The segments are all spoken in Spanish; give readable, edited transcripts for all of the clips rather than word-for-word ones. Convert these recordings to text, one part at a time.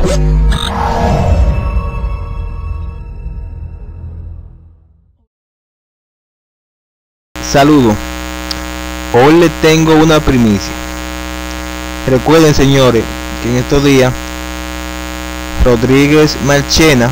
Saludos. Hoy les tengo una primicia. Recuerden, señores, que en estos días Rodríguez Marchena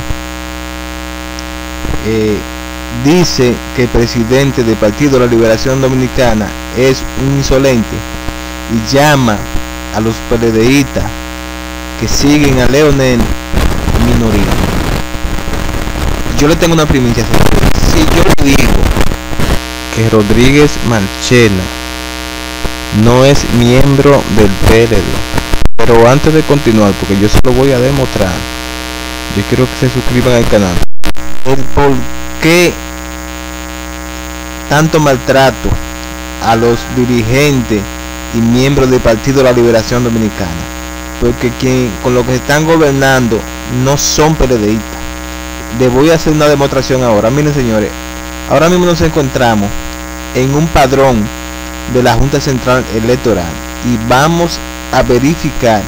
dice que el presidente del Partido de la Liberación Dominicana es un insolente y llama a los PLDistas que siguen a Leonel minoría. Yo le tengo una primicia, señores. Si yo le digo que Rodríguez Marchena no es miembro del PLD, pero antes de continuar, porque yo se lo voy a demostrar, yo quiero que se suscriban al canal. ¿Por qué tanto maltrato a los dirigentes y miembros del Partido de la Liberación Dominicana? Porque con lo que están gobernando no son PLDistas. Les voy a hacer una demostración ahora. Miren, señores, ahora mismo nos encontramos en un padrón de la Junta Central Electoral y vamos a verificar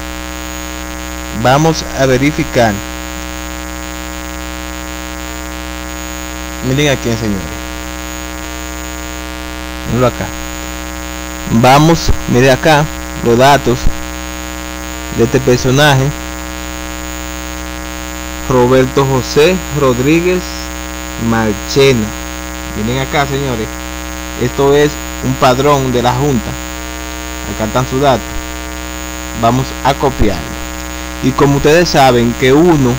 miren aquí, señores, miren acá, miren acá los datos de este personaje, Roberto José Rodríguez Marchena. Miren acá, señores, esto es un padrón de la Junta. Acá están sus datos. Vamos a copiarlo. Y como ustedes saben que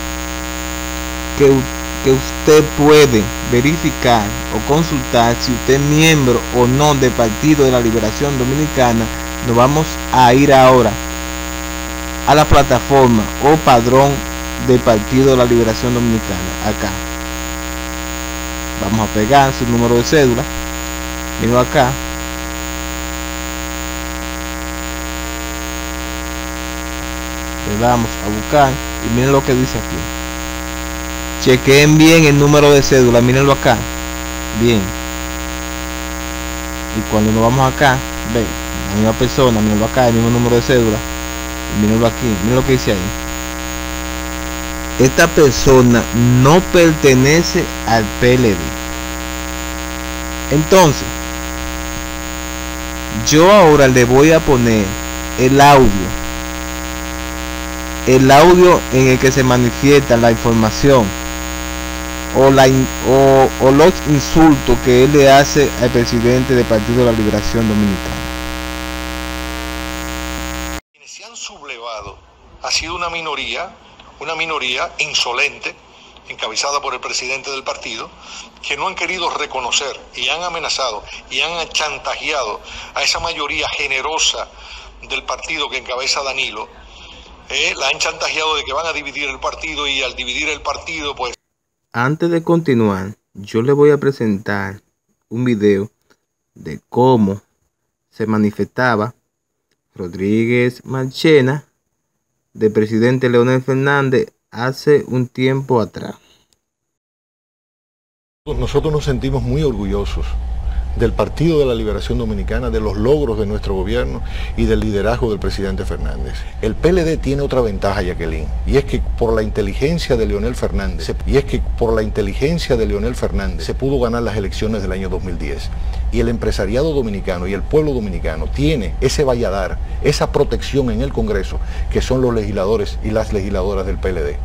usted puede verificar o consultar si usted es miembro o no del Partido de la Liberación Dominicana, nos vamos a ir ahora a la plataforma o padrón del Partido de la Liberación Dominicana. Acá vamos a pegar su número de cédula. Miren acá, le damos a buscar y miren lo que dice aquí. Chequeen bien el número de cédula, mírenlo acá, bien. Y cuando nos vamos acá, ven, la misma persona, mírenlo acá, el mismo número de cédula, y mírenlo aquí, miren lo que dice ahí. Esta persona no pertenece al PLD. Entonces, yo ahora le voy a poner el audio en el que se manifiesta la información o los insultos que él le hace al presidente del Partido de la Liberación Dominicana. Quienes se han sublevado ha sido una minoría insolente, encabezada por el presidente del partido, que no han querido reconocer y han amenazado y han chantajeado a esa mayoría generosa del partido que encabeza Danilo. La han chantajeado de que van a dividir el partido, y al dividir el partido, pues... Antes de continuar, yo le voy a presentar un video de cómo se manifestaba Rodríguez Marchena del presidente Leonel Fernández hace un tiempo atrás. Nosotros nos sentimos muy orgullosos del Partido de la Liberación Dominicana, de los logros de nuestro gobierno y del liderazgo del presidente Fernández. El PLD tiene otra ventaja, Jacqueline, y es que por la inteligencia de Leonel Fernández, se pudo ganar las elecciones del año 2010. Y el empresariado dominicano y el pueblo dominicano tiene ese valladar, esa protección en el Congreso, que son los legisladores y las legisladoras del PLD.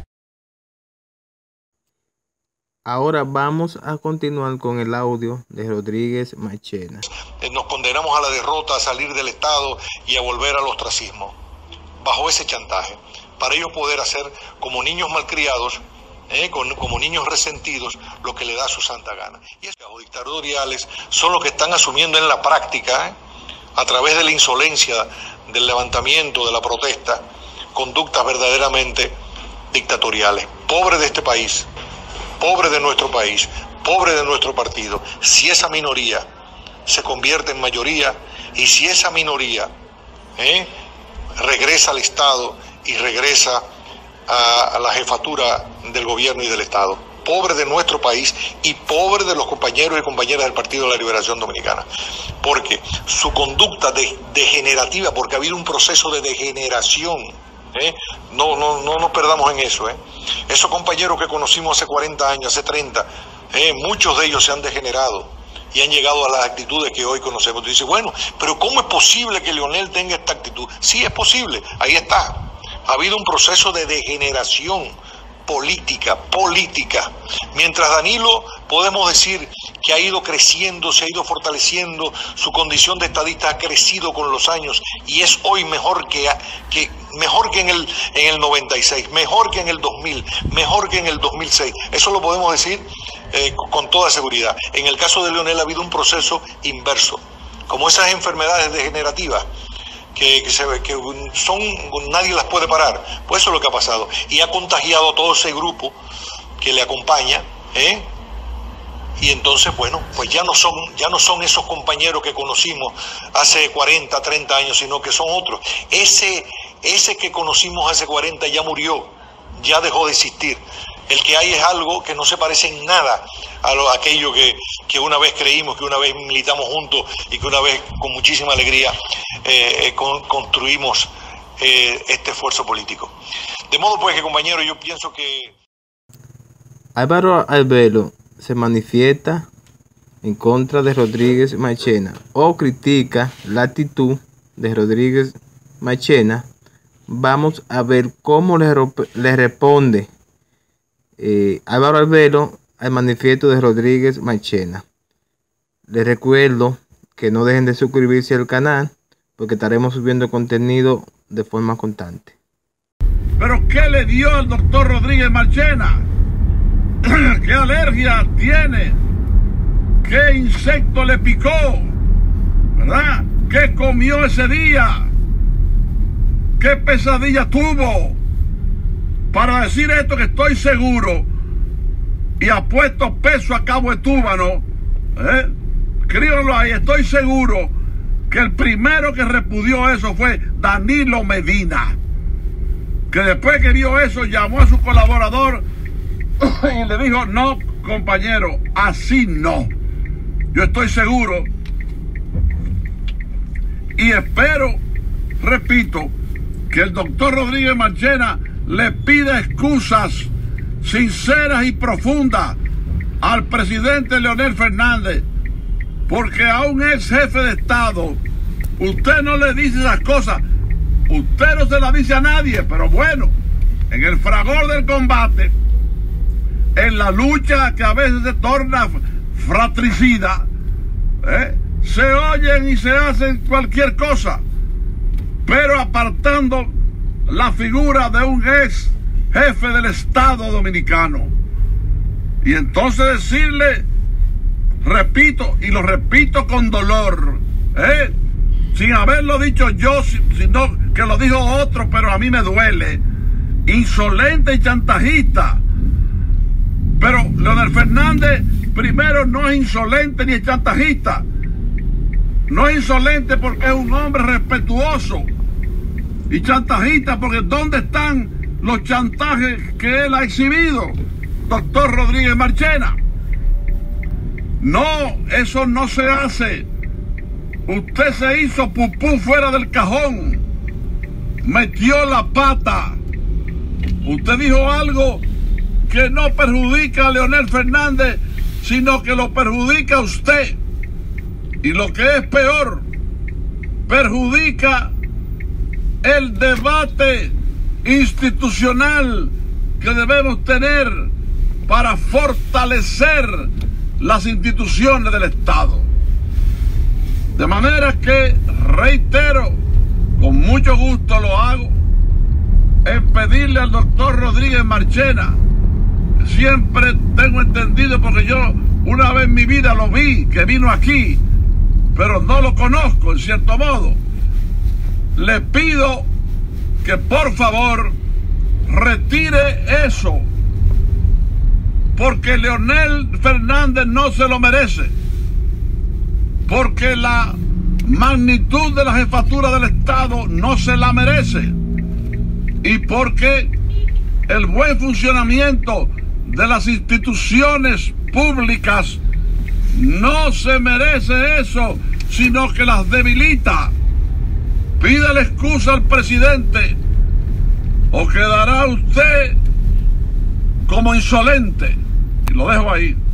Ahora vamos a continuar con el audio de Rodríguez Marchena. Nos condenamos a la derrota, a salir del Estado y a volver al ostracismo, bajo ese chantaje, para ellos poder hacer como niños malcriados, como niños resentidos, lo que le da su santa gana. Y esos dictatoriales son los que están asumiendo en la práctica, a través de la insolencia, del levantamiento, de la protesta, conductas verdaderamente dictatoriales. Pobre de este país, pobre de nuestro país, pobre de nuestro partido, si esa minoría se convierte en mayoría y si esa minoría regresa al Estado y regresa a la jefatura del gobierno y del Estado. Pobre de nuestro país y pobre de los compañeros y compañeras del Partido de la Liberación Dominicana, porque su conducta degenerativa, porque ha habido un proceso de degeneración No nos perdamos en eso. Esos compañeros que conocimos hace 40 años, hace 30, muchos de ellos se han degenerado y han llegado a las actitudes que hoy conocemos. Tú dices, bueno, pero ¿cómo es posible que Leonel tenga esta actitud? Sí, es posible, ahí está. Ha habido un proceso de degeneración política. Mientras Danilo, podemos decir que ha ido creciendo, se ha ido fortaleciendo, su condición de estadista ha crecido con los años y es hoy mejor que en el 96, mejor que en el 2000, mejor que en el 2006. Eso lo podemos decir con toda seguridad. En el caso de Leonel ha habido un proceso inverso, como esas enfermedades degenerativas que nadie las puede parar. Pues eso es lo que ha pasado y ha contagiado a todo ese grupo que le acompaña, y entonces, bueno, pues ya no son esos compañeros que conocimos hace 40, 30 años, sino que son otros. Ese que conocimos hace 40 ya murió, ya dejó de existir. El que hay es algo que no se parece en nada a aquello que una vez creímos, que una vez militamos juntos y que una vez con muchísima alegría construimos este esfuerzo político. De modo pues que, compañero, yo pienso que Álvaro Albelo se manifiesta en contra de Rodríguez Marchena o critica la actitud de Rodríguez Marchena. Vamos a ver cómo le responde Álvaro Albelo al manifiesto de Rodríguez Marchena. Les recuerdo que no dejen de suscribirse al canal porque estaremos subiendo contenido de forma constante. ¿Pero qué le dio al doctor Rodríguez Marchena? ¿Qué alergia tiene? ¿Qué insecto le picó? ¿Verdad? ¿Qué comió ese día? ¿Qué pesadilla tuvo? Para decir esto, que estoy seguro y apuesto peso a cabo de túbano, escríbanlo ahí, estoy seguro que el primero que repudió eso fue Danilo Medina, que después que vio eso llamó a su colaborador y le dijo, no, compañero, así no. Yo estoy seguro y espero, repito, que el doctor Rodríguez Marchena le pide excusas sinceras y profundas al presidente Leonel Fernández, porque a un ex jefe de Estado usted no le dice esas cosas, usted no se las dice a nadie, pero bueno, en el fragor del combate, en la lucha que a veces se torna fratricida, se oyen y se hacen cualquier cosa, pero apartando la figura de un ex jefe del Estado dominicano. Y entonces decirle, repito, y lo repito con dolor, sin haberlo dicho yo, sino que lo dijo otro, pero a mí me duele, insolente y chantajista. Pero Leonel Fernández, primero, no es insolente ni es chantajista. No es insolente porque es un hombre respetuoso, y chantajista porque ¿dónde están los chantajes que él ha exhibido, doctor Rodríguez Marchena? No, eso no se hace. Usted se hizo pupú fuera del cajón, metió la pata. Usted dijo algo que no perjudica a Leonel Fernández, sino que lo perjudica a usted. Y lo que es peor, perjudica el debate institucional que debemos tener para fortalecer las instituciones del Estado. De manera que, reitero, con mucho gusto lo hago, en pedirle al doctor Rodríguez Marchena, siempre tengo entendido, porque yo una vez en mi vida lo vi, que vino aquí, pero no lo conozco en cierto modo. Le pido que por favor retire eso, porque Leonel Fernández no se lo merece, porque la magnitud de la jefatura del Estado no se la merece, y porque el buen funcionamiento de las instituciones públicas no se merece eso, sino que las debilita. Pídale excusa al presidente o quedará usted como insolente. Y lo dejo ahí.